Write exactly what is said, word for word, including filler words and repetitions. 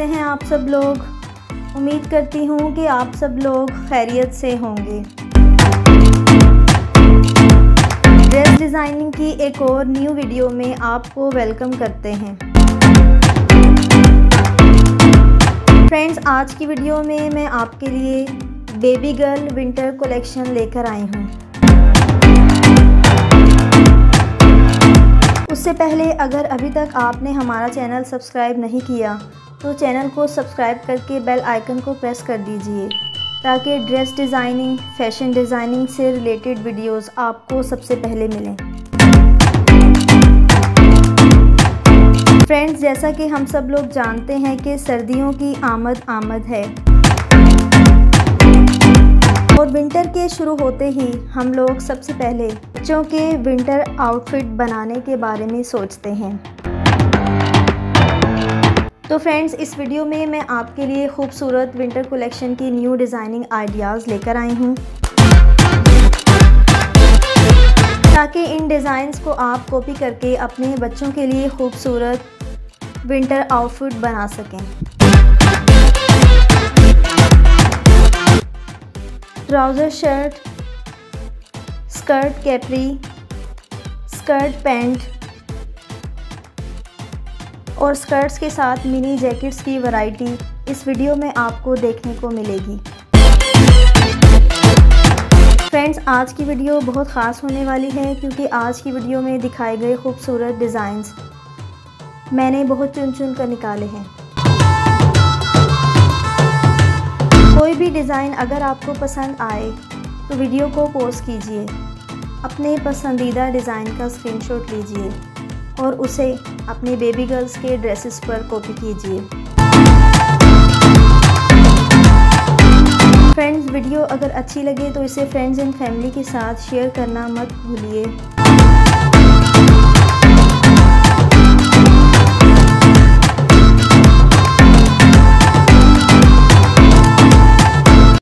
कैसे हैं आप सब लोग। उम्मीद करती हूँ कि आप सब लोग खैरियत से होंगे। ड्रेस डिज़ाइनिंग की एक और न्यू वीडियो में आपको वेलकम करते हैं। फ्रेंड्स, आज की वीडियो में मैं आपके लिए बेबी गर्ल विंटर कलेक्शन लेकर आई हूँ। उससे पहले अगर अभी तक आपने हमारा चैनल सब्सक्राइब नहीं किया तो चैनल को सब्सक्राइब करके बेल आइकन को प्रेस कर दीजिए ताकि ड्रेस डिज़ाइनिंग, फैशन डिज़ाइनिंग से रिलेटेड वीडियोस आपको सबसे पहले मिलें। फ्रेंड्स, जैसा कि हम सब लोग जानते हैं कि सर्दियों की आमद आमद है और विंटर के शुरू होते ही हम लोग सबसे पहले बच्चों के विंटर आउटफिट बनाने के बारे में सोचते हैं। तो फ्रेंड्स, इस वीडियो में मैं आपके लिए खूबसूरत विंटर कलेक्शन की न्यू डिज़ाइनिंग आइडियाज़ लेकर आई हूँ ताकि इन डिज़ाइंस को आप कॉपी करके अपने बच्चों के लिए खूबसूरत विंटर आउटफिट बना सकें। Trouser shirt, skirt capri, skirt pant और स्कर्ट्स के साथ मिनी जैकेट्स की वैरायटी इस वीडियो में आपको देखने को मिलेगी। फ्रेंड्स, आज की वीडियो बहुत ख़ास होने वाली है क्योंकि आज की वीडियो में दिखाए गए खूबसूरत डिज़ाइंस मैंने बहुत चुन चुन कर निकाले हैं। कोई भी डिज़ाइन अगर आपको पसंद आए तो वीडियो को पॉज कीजिए, अपने पसंदीदा डिज़ाइन का स्क्रीनशॉट लीजिए और उसे अपने बेबी गर्ल्स के ड्रेसेस पर कॉपी कीजिए। फ्रेंड्स, वीडियो अगर अच्छी लगे तो इसे फ्रेंड्स एंड फैमिली के साथ शेयर करना मत भूलिए।